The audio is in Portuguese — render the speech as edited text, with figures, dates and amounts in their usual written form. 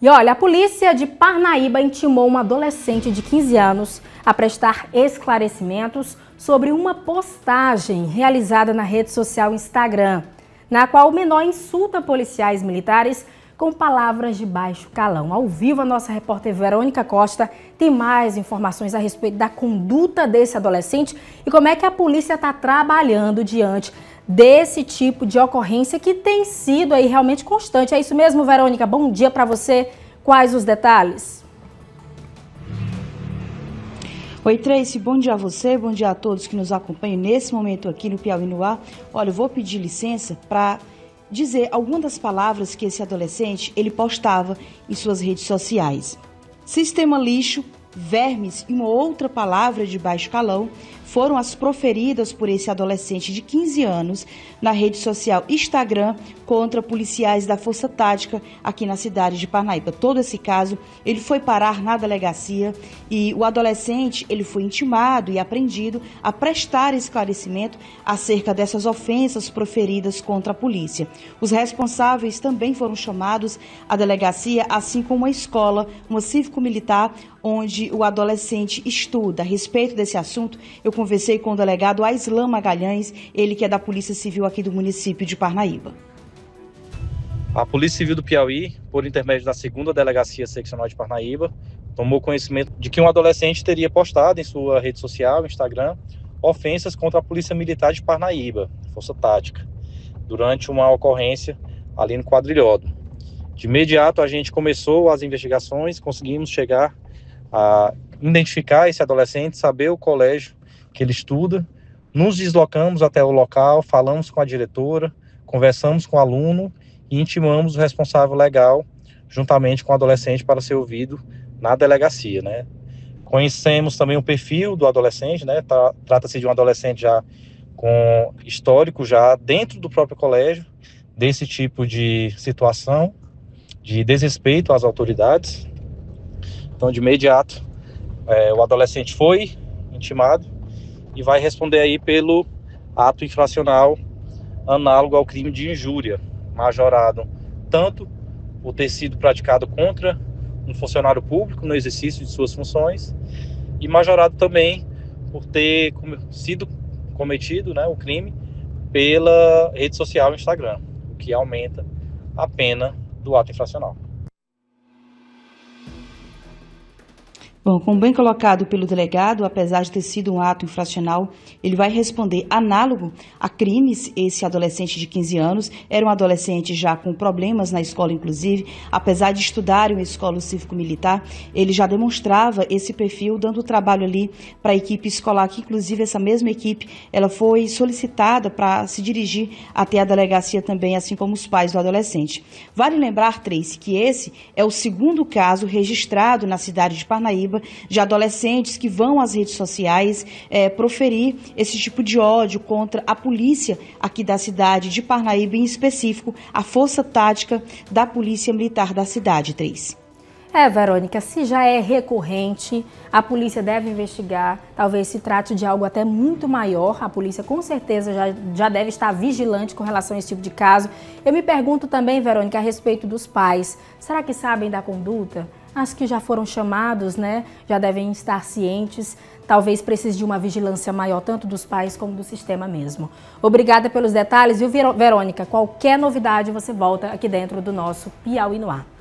E olha, a polícia de Parnaíba intimou uma adolescente de 15 anos a prestar esclarecimentos sobre uma postagem realizada na rede social Instagram, na qual o menor insulta policiais militares com palavras de baixo calão. Ao vivo, a nossa repórter Verônica Costa tem mais informações a respeito da conduta desse adolescente e como é que a polícia está trabalhando diante desse tipo de ocorrência que tem sido aí realmente constante. É isso mesmo, Verônica? Bom dia para você. Quais os detalhes? Oi, Tracy, bom dia a você, bom dia a todos que nos acompanham nesse momento aqui no Piauí no Ar. Olha, eu vou pedir licença para dizer algumas das palavras que esse adolescente ele postava em suas redes sociais. Sistema lixo, vermes e uma outra palavra de baixo calão foram as proferidas por esse adolescente de 15 anos na rede social Instagram contra policiais da Força Tática aqui na cidade de Parnaíba. Todo esse caso, ele foi parar na delegacia e o adolescente ele foi intimado e apreendido a prestar esclarecimento acerca dessas ofensas proferidas contra a polícia. Os responsáveis também foram chamados à delegacia, assim como a escola, uma cívico-militar, onde o adolescente estuda. A respeito desse assunto, eu conversei com o delegado Aislan Magalhães, ele que é da Polícia Civil aqui do município de Parnaíba. A Polícia Civil do Piauí, por intermédio da 2ª Delegacia Seccional de Parnaíba, tomou conhecimento de que um adolescente teria postado em sua rede social, Instagram, ofensas contra a Polícia Militar de Parnaíba, Força Tática, durante uma ocorrência ali no Quadrilhódromo. De imediato, a gente começou as investigações, conseguimos chegar a identificar esse adolescente, saber o colégio que ele estuda, nos deslocamos até o local, falamos com a diretora, conversamos com o aluno e intimamos o responsável legal, juntamente com o adolescente, para ser ouvido na delegacia, né? Conhecemos também o perfil do adolescente, né? Trata-se de um adolescente já com histórico, já dentro do próprio colégio, desse tipo de situação, de desrespeito às autoridades. Então, de imediato, o adolescente foi intimado e vai responder aí pelo ato infracional análogo ao crime de injúria, majorado tanto por ter sido praticado contra um funcionário público no exercício de suas funções e majorado também por ter sido cometido, né, o crime pela rede social Instagram, o que aumenta a pena do ato infracional. Bom, como bem colocado pelo delegado, apesar de ter sido um ato infracional, ele vai responder análogo a crimes. Esse adolescente de 15 anos era um adolescente já com problemas na escola, inclusive, apesar de estudar em uma escola cívico-militar, ele já demonstrava esse perfil, dando trabalho ali para a equipe escolar, que inclusive essa mesma equipe, ela foi solicitada para se dirigir até a delegacia também, assim como os pais do adolescente. Vale lembrar, Tracy, que esse é o 2º caso registrado na cidade de Parnaíba de adolescentes que vão às redes sociais proferir esse tipo de ódio contra a polícia aqui da cidade de Parnaíba, em específico a Força Tática da Polícia Militar da cidade, Tracy. Verônica, se já é recorrente, a polícia deve investigar, talvez se trate de algo até muito maior, a polícia com certeza já deve estar vigilante com relação a esse tipo de caso. Eu me pergunto também, Verônica, a respeito dos pais, será que sabem da conduta? As que já foram chamados, né, já devem estar cientes, talvez precise de uma vigilância maior, tanto dos pais como do sistema mesmo. Obrigada pelos detalhes, viu, Verônica? Qualquer novidade você volta aqui dentro do nosso Piauí no Ar.